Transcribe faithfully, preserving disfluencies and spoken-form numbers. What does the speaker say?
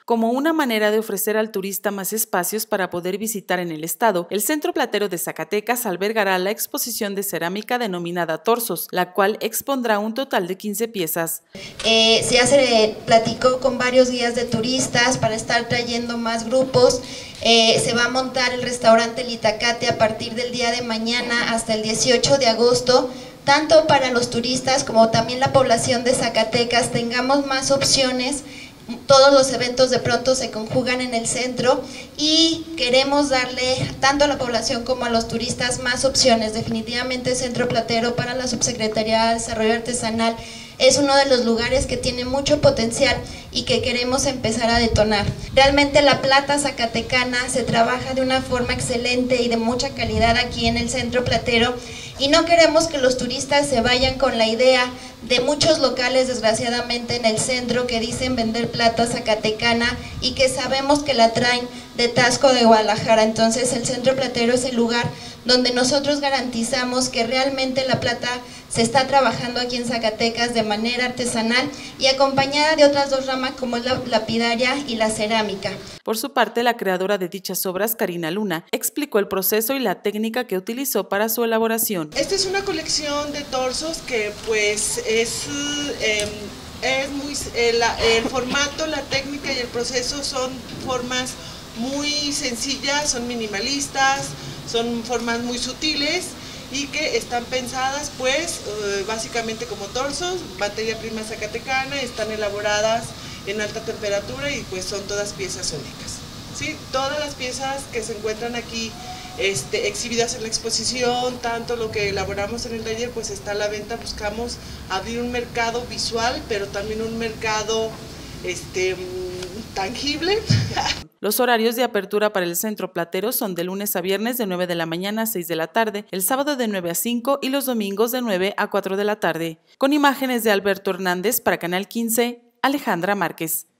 Como una manera de ofrecer al turista más espacios para poder visitar en el estado, el Centro Platero de Zacatecas albergará la exposición de cerámica denominada Torsos, la cual expondrá un total de quince piezas. Eh, ya se platicó con varios guías de turistas para estar trayendo más grupos. Eh, se va a montar el restaurante El Itacate a partir del día de mañana hasta el dieciocho de agosto, tanto para los turistas como también la población de Zacatecas tengamos más opciones. Todos los eventos de pronto se conjugan en el centro y queremos darle tanto a la población como a los turistas más opciones. Definitivamente Centro Platero para la Subsecretaría de Desarrollo Artesanal es uno de los lugares que tiene mucho potencial y que queremos empezar a detonar. Realmente la plata zacatecana se trabaja de una forma excelente y de mucha calidad aquí en el Centro Platero y no queremos que los turistas se vayan con la idea de muchos locales desgraciadamente en el centro que dicen vender plata zacatecana y que sabemos que la traen de Tasco de Guadalajara. Entonces el Centro Platero es el lugar donde nosotros garantizamos que realmente la plata se está trabajando aquí en Zacatecas de manera artesanal y acompañada de otras dos ramas como la lapidaria y la cerámica. Por su parte, la creadora de dichas obras, Karina Luna, explicó el proceso y la técnica que utilizó para su elaboración. Esta es una colección de torsos que pues es, eh, es muy, el, el formato, la técnica y el proceso son formas muy sencillas, son minimalistas, son formas muy sutiles y que están pensadas pues uh, básicamente como torsos, materia prima zacatecana, están elaboradas en alta temperatura y pues son todas piezas únicas. ¿Sí? Todas las piezas que se encuentran aquí este, exhibidas en la exposición, tanto lo que elaboramos en el taller pues está a la venta. Buscamos abrir un mercado visual pero también un mercado este, tangible. Los horarios de apertura para el Centro Platero son de lunes a viernes de nueve de la mañana a seis de la tarde, el sábado de nueve a cinco y los domingos de nueve a cuatro de la tarde. Con imágenes de Alberto Hernández para Canal quince, Alejandra Márquez.